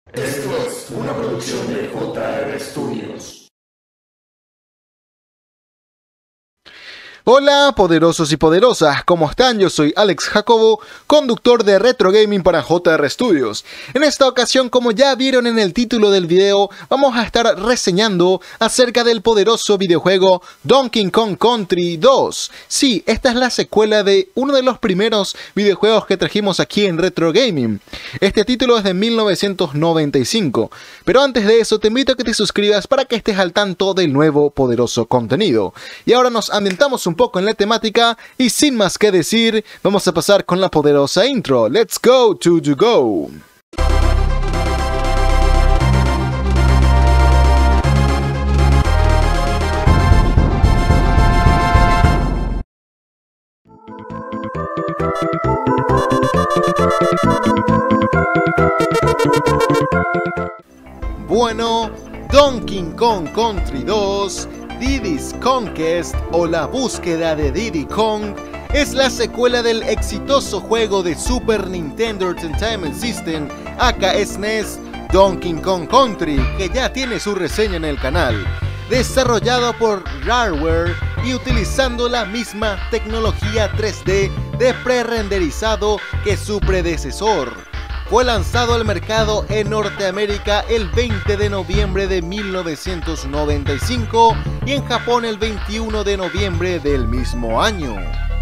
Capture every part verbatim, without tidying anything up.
Esto es una producción de J R Studios. Hola poderosos y poderosas, ¿cómo están? Yo soy Alex Jacobo, conductor de Retrogaming para J R Studios. En esta ocasión, como ya vieron en el título del video, vamos a estar reseñando acerca del poderoso videojuego Donkey Kong Country dos. Sí, esta es la secuela de uno de los primeros videojuegos que trajimos aquí en Retrogaming. Este título es de mil novecientos noventa y cinco, pero antes de eso te invito a que te suscribas para que estés al tanto del nuevo poderoso contenido. Y ahora nos ambientamos un poco en la temática y sin más que decir, vamos a pasar con la poderosa intro. Let's go to you go. Bueno, Donkey Kong Country dos, Diddy's Conquest o la búsqueda de Diddy Kong es la secuela del exitoso juego de Super Nintendo Entertainment System, aka S N E S, Donkey Kong Country, que ya tiene su reseña en el canal. Desarrollado por Rareware y utilizando la misma tecnología tres D de pre-renderizado que su predecesor. Fue lanzado al mercado en Norteamérica el veinte de noviembre de mil novecientos noventa y cinco y en Japón el veintiuno de noviembre del mismo año.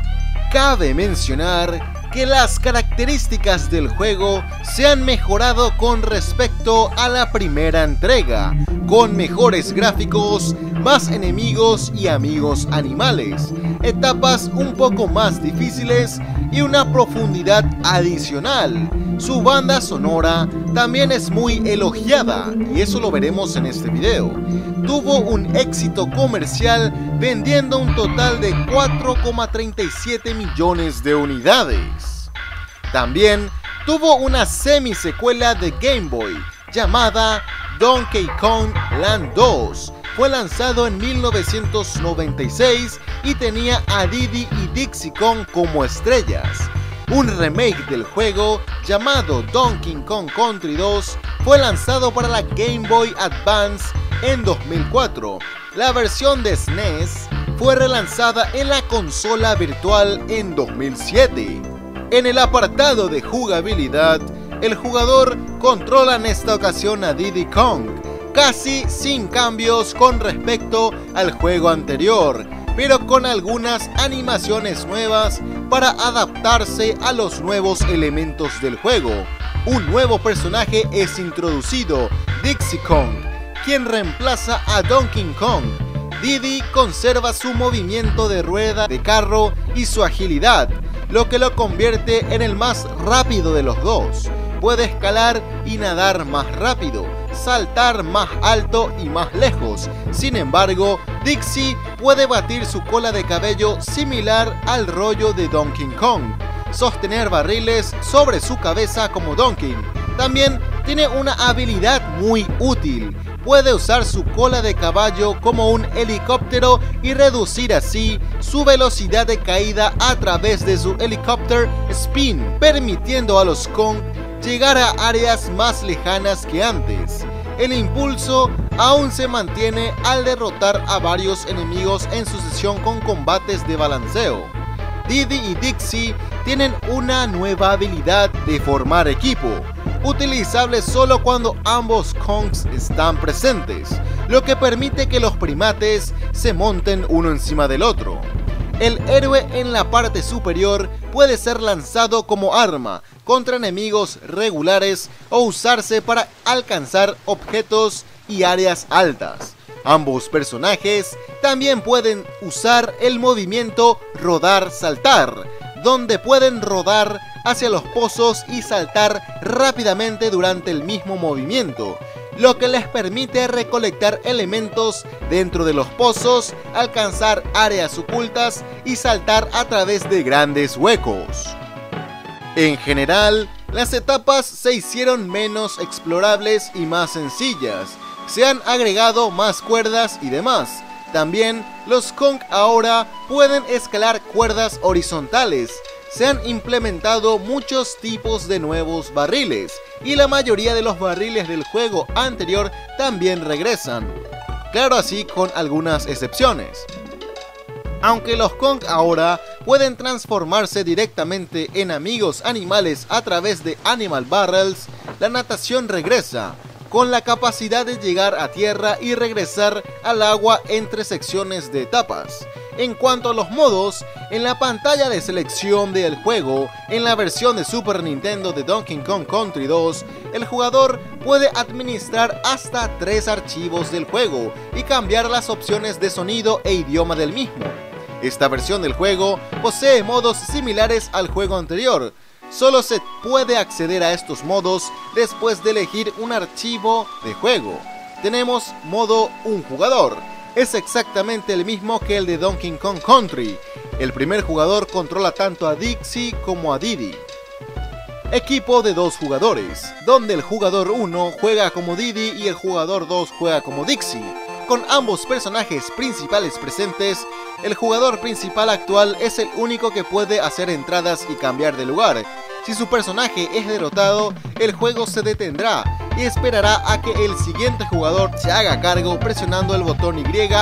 Cabe mencionar que las características del juego se han mejorado con respecto a la primera entrega, con mejores gráficos, más enemigos y amigos animales, etapas un poco más difíciles y una profundidad adicional. Su banda sonora también es muy elogiada y eso lo veremos en este video. Tuvo un éxito comercial vendiendo un total de cuatro coma treinta y siete millones de unidades. También tuvo una semi-secuela de Game Boy llamada Donkey Kong Land dos. Fue lanzado en mil novecientos noventa y seis y tenía a Diddy y Dixie Kong como estrellas. Un remake del juego llamado Donkey Kong Country dos fue lanzado para la Game Boy Advance en dos mil cuatro. La versión de S N E S fue relanzada en la consola virtual en dos mil siete. En el apartado de jugabilidad, el jugador controla en esta ocasión a Diddy Kong, casi sin cambios con respecto al juego anterior, pero con algunas animaciones nuevas para adaptarse a los nuevos elementos del juego. Un nuevo personaje es introducido, Dixie Kong, quien reemplaza a Donkey Kong. Diddy conserva su movimiento de rueda de carro y su agilidad, lo que lo convierte en el más rápido de los dos. Puede escalar y nadar más rápido, saltar más alto y más lejos. Sin embargo, Dixie puede batir su cola de cabello similar al rollo de Donkey Kong, sostener barriles sobre su cabeza como Donkey. También tiene una habilidad muy útil. Puede usar su cola de caballo como un helicóptero y reducir así su velocidad de caída a través de su helicóptero spin, permitiendo a los Kong llegar a áreas más lejanas que antes. El impulso aún se mantiene al derrotar a varios enemigos en sucesión con combates de balanceo. Diddy y Dixie tienen una nueva habilidad de formar equipo, utilizable solo cuando ambos Kongs están presentes, lo que permite que los primates se monten uno encima del otro. El héroe en la parte superior puede ser lanzado como arma contra enemigos regulares o usarse para alcanzar objetos y áreas altas. Ambos personajes también pueden usar el movimiento rodar-saltar, donde pueden rodar hacia los pozos y saltar rápidamente durante el mismo movimiento, lo que les permite recolectar elementos dentro de los pozos, alcanzar áreas ocultas y saltar a través de grandes huecos. En general, las etapas se hicieron menos explorables y más sencillas. Se han agregado más cuerdas y demás. También los Kong ahora pueden escalar cuerdas horizontales, se han implementado muchos tipos de nuevos barriles, y la mayoría de los barriles del juego anterior también regresan. Claro, así con algunas excepciones. Aunque los Kong ahora pueden transformarse directamente en amigos animales a través de Animal Barrels, la natación regresa, con la capacidad de llegar a tierra y regresar al agua entre secciones de etapas. En cuanto a los modos, en la pantalla de selección del juego, en la versión de Super Nintendo de Donkey Kong Country dos, el jugador puede administrar hasta tres archivos del juego y cambiar las opciones de sonido e idioma del mismo. Esta versión del juego posee modos similares al juego anterior. Solo se puede acceder a estos modos después de elegir un archivo de juego. Tenemos modo un jugador. Es exactamente el mismo que el de Donkey Kong Country. El primer jugador controla tanto a Dixie como a Diddy. Equipo de dos jugadores, donde el jugador uno juega como Diddy y el jugador dos juega como Dixie. Con ambos personajes principales presentes, el jugador principal actual es el único que puede hacer entradas y cambiar de lugar. Si su personaje es derrotado, el juego se detendrá y esperará a que el siguiente jugador se haga cargo presionando el botón Y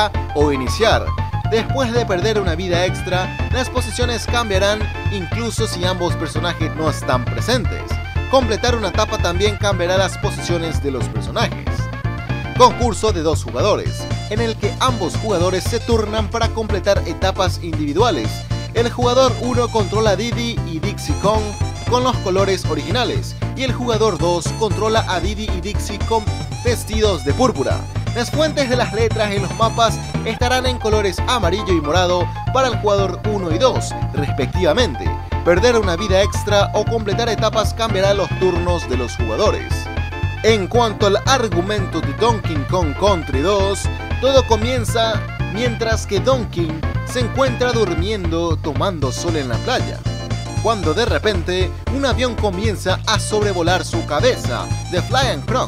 o iniciar. Después de perder una vida extra, las posiciones cambiarán incluso si ambos personajes no están presentes. Completar una etapa también cambiará las posiciones de los personajes. Concurso de dos jugadores, en el que ambos jugadores se turnan para completar etapas individuales. El jugador uno controla a Diddy y Dixie Kong con los colores originales, y el jugador dos controla a Diddy y Dixie con vestidos de púrpura. Las fuentes de las letras en los mapas estarán en colores amarillo y morado para el jugador uno y dos, respectivamente. Perder una vida extra o completar etapas cambiará los turnos de los jugadores. En cuanto al argumento de Donkey Kong Country dos, todo comienza mientras que Donkey se encuentra durmiendo tomando sol en la playa, cuando de repente un avión comienza a sobrevolar su cabeza, The Flying Croc.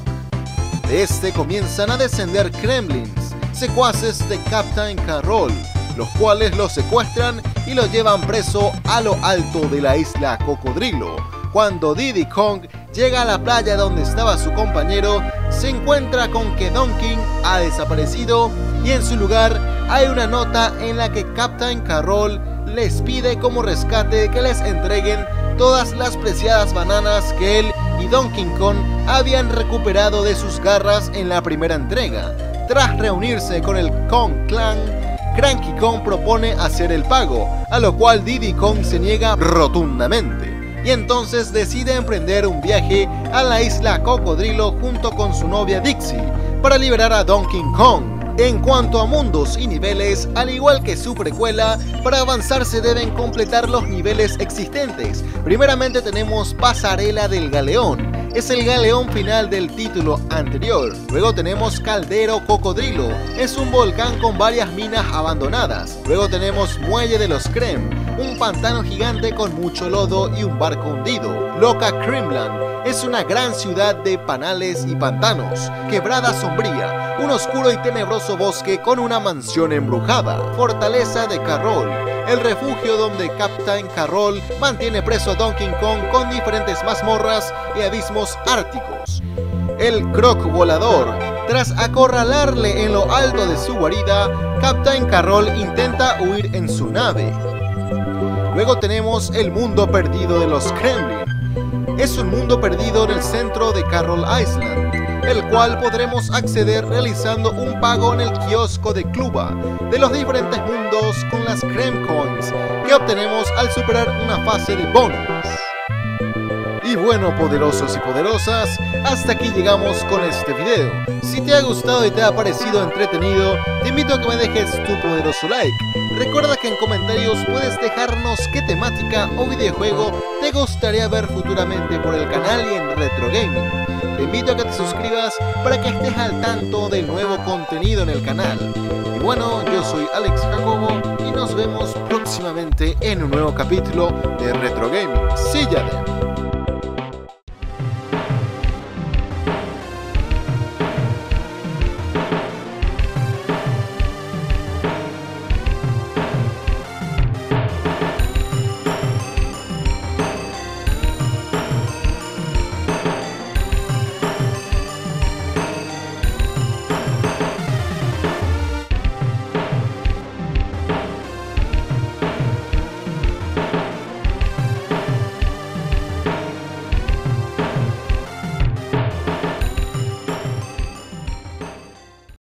De este comienzan a descender Kremlins, secuaces de Captain Carroll, los cuales lo secuestran y lo llevan preso a lo alto de la isla Cocodrilo. Cuando Diddy Kong llega a la playa donde estaba su compañero, se encuentra con que Donkey ha desaparecido y en su lugar hay una nota en la que Captain Carroll les pide como rescate que les entreguen todas las preciadas bananas que él y Donkey Kong habían recuperado de sus garras en la primera entrega. Tras reunirse con el Kong Clan, Cranky Kong propone hacer el pago, a lo cual Diddy Kong se niega rotundamente. Y entonces decide emprender un viaje a la isla Cocodrilo junto con su novia Dixie para liberar a Donkey Kong. En cuanto a mundos y niveles, al igual que su precuela, para avanzar se deben completar los niveles existentes. Primeramente tenemos Pasarela del Galeón, es el galeón final del título anterior. Luego tenemos Caldero Cocodrilo, es un volcán con varias minas abandonadas. Luego tenemos Muelle de los Krem, un pantano gigante con mucho lodo y un barco hundido. Loca Creamland es una gran ciudad de panales y pantanos. Quebrada Sombría, un oscuro y tenebroso bosque con una mansión embrujada. Fortaleza de Carroll, el refugio donde Captain Carroll mantiene preso a Donkey Kong con diferentes mazmorras y abismos árticos. El Croc Volador, tras acorralarle en lo alto de su guarida, Captain Carroll intenta huir en su nave. Luego tenemos el mundo perdido de los Kremlin. Es un mundo perdido en el centro de Carroll Island, el cual podremos acceder realizando un pago en el kiosco de Cluba de los diferentes mundos con las Krem Coins que obtenemos al superar una fase de bonus. Y bueno, poderosos y poderosas, hasta aquí llegamos con este video. Si te ha gustado y te ha parecido entretenido, te invito a que me dejes tu poderoso like. Recuerda que en comentarios puedes dejarnos qué temática o videojuego te gustaría ver futuramente por el canal y en Retrogaming. Te invito a que te suscribas para que estés al tanto del nuevo contenido en el canal. Y bueno, yo soy Alex Jacobo y nos vemos próximamente en un nuevo capítulo de Retrogaming. See ya then.